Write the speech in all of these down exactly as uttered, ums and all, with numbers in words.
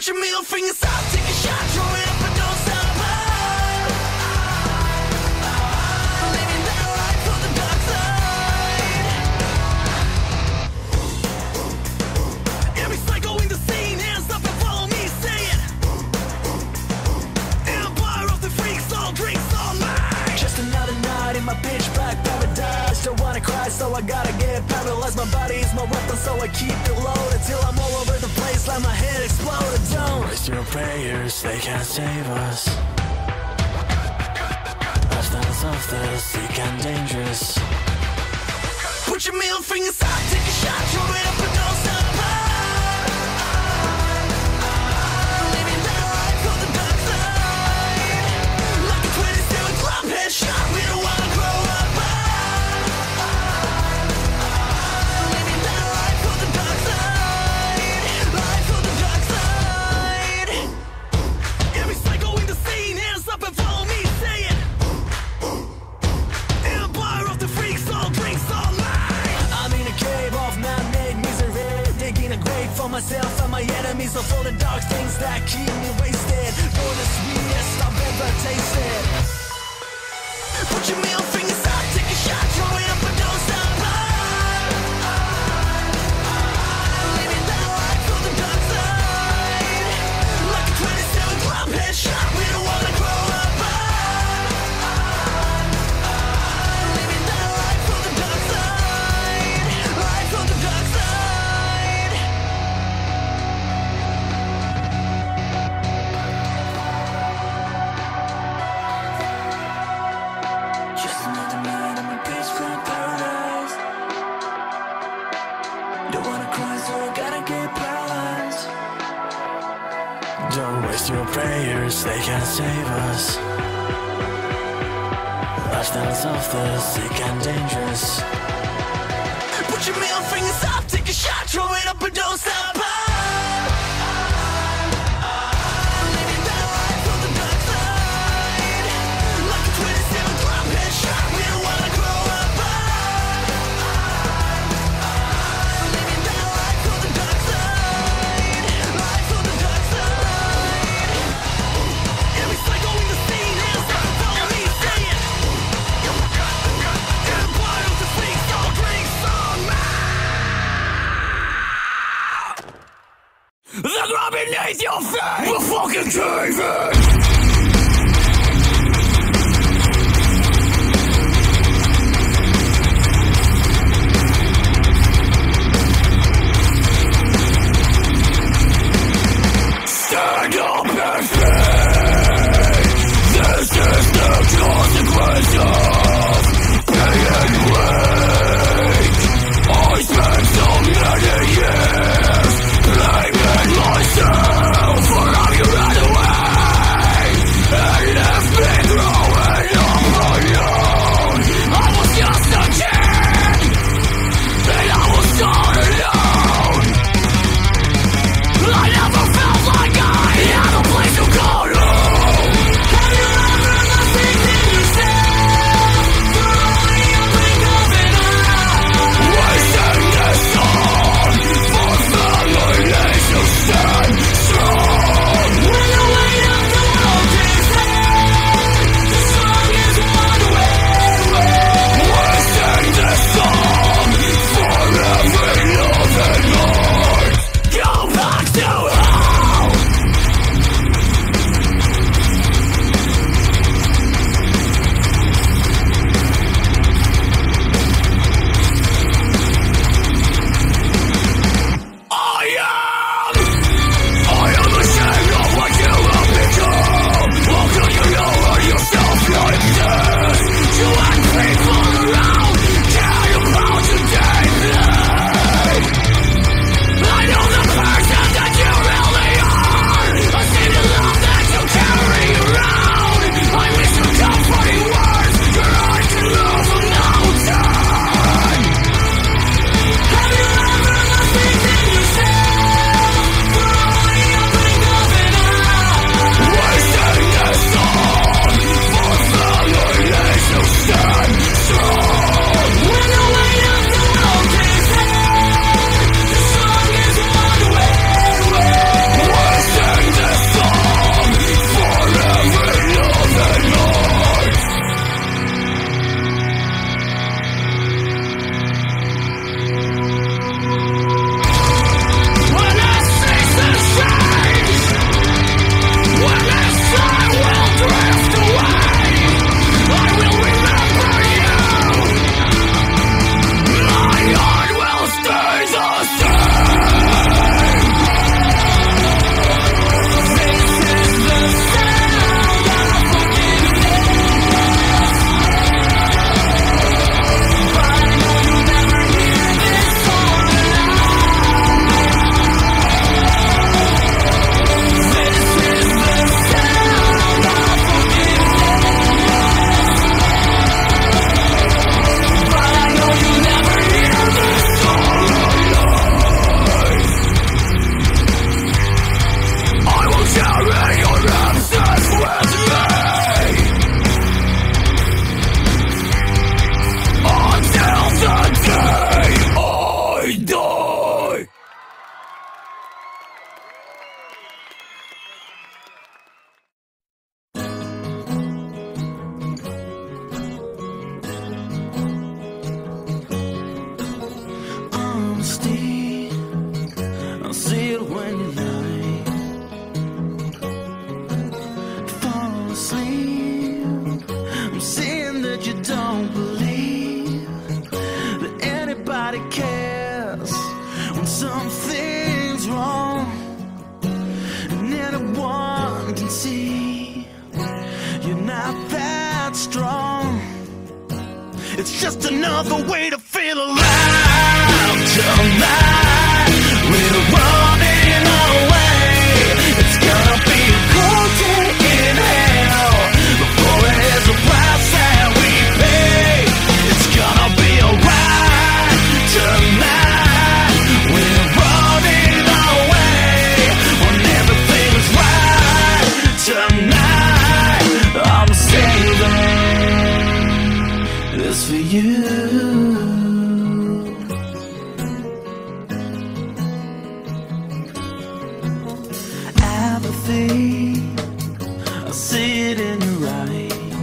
Put your middle fingers up, take a shot, throw it up and don't stop. Living that life on the dark side. Every psycho in the scene, hands up and follow me, say it. Empire of the freaks, all drinks all night. Just another night in my pitch black paradise. Don't wanna cry, so I gotta get paralyzed. My body is my weapon, so I keep it loaded till I'm all over the place, like my head exploded. Don't waste your prayers, they can't save us. Lifestyles of the sick and dangerous. Put your middle fingers up, take a shot, throw it up and don't stop. Living that life on the dark side. Like a twenty-seven club headshot, we don't wanna grow up. Living that life on the dark side. Life on the dark side. Every psycho in the scene, hands up and follow me, say it. Empire of the freaks, all drinks all night. I'm in a cave of man-made misery, digging a grave for myself and my enemies, of all the dark things that keep me wasted. You're the sweetest I've ever tasted. Put your middle fingers up, take a shot, throw it up and don't stop. Living that life on the dark side. Like a twenty-seven club headshot, we don't wanna grow up. Living that life on the dark side. Life on the dark side. Just another night in my pitch black paradise. Don't wanna cry, so I gotta get paralyzed. Don't waste your prayers, they can't save us. Lifestyles of the sick and dangerous. Put your middle fingers up, take a shot, throw it up and don't stop. Living that life on the dark side. Like a twenty-seven club headshot, we don't wanna grow up. Living that life on the dark side. Life on the dark side. Every psycho in the scene, hands up and follow me, say it. Empire of the freaks, all drinks all night. The ground beneath your feet will fucking cave in. Stand up and fight. This is the consequence of being weak. I spent so many years blaming myself for how you ran away. Something's wrong, and anyone can see you're not that strong. It's just another way to feel alive. Tonight we're running away. It's gonna be a cold day in hell before there's a price that we pay. It's gonna be alright tonight. We're running away when everything's right. Tonight I'm saving this for you. Apathy, I see it in your eyes.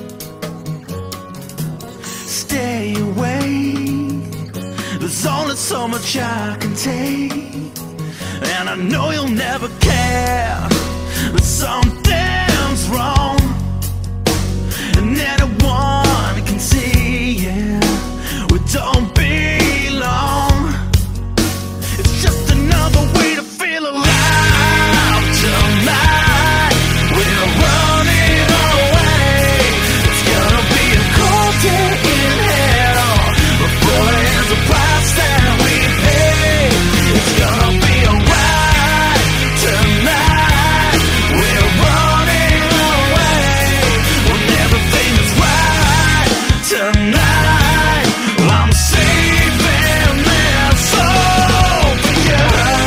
Stay away, there's only so much I can take. And I know you'll never care, but something's wrong, and anyone can see, yeah, we don't belong. It's just another way to feel alive. Tonight we're running away. It's gonna be a cold day in hell before there's a price that we pay. It's gonna be alright tonight. We're running away when everything is right. Tonight I'm saving this soul for you.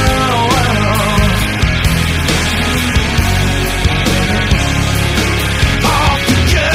All for you.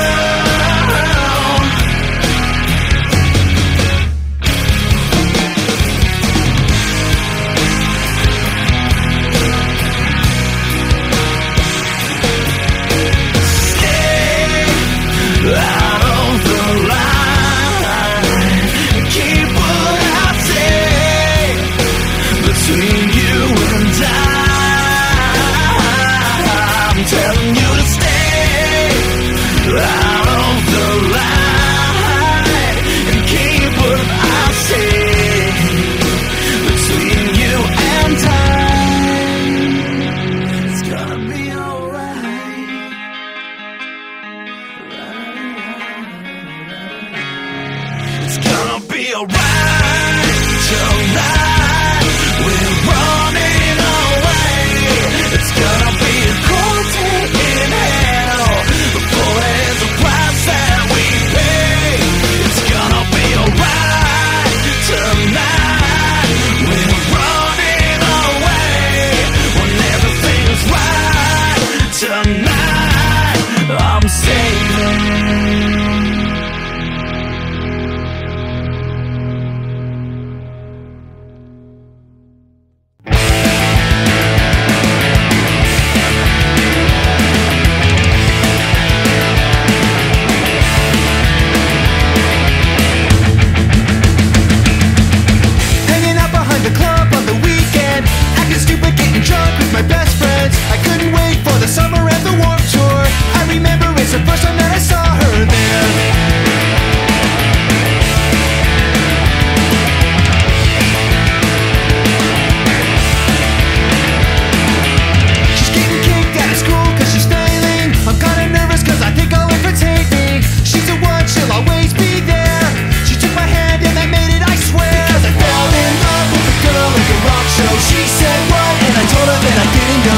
Stay out of the line. Keep what I say between you and I. I'm telling you to stay out of the line and keep what I say between you and I. It's gonna be alright. It's gonna be alright tonight. We're running away. It's gonna be a cold day in hell before there's a price that we pay. It's gonna be alright tonight. We're running away when everything's right. Tonight I'm saving. Hanging out behind the club on the weekend, acting stupid, getting drunk with my best friends. I couldn't wait for the summer and the Warped Tour. I remember it's the first time that I saw her there. She's getting kicked out of school cause she's failing. I'm kinda nervous cause I think I'll infiltrate me. She's the one, she'll always be there. She took my hand and I made it, I swear. Cause I fell in love with a girl at the rock show. She said what? And I told her that I didn't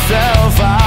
myself out.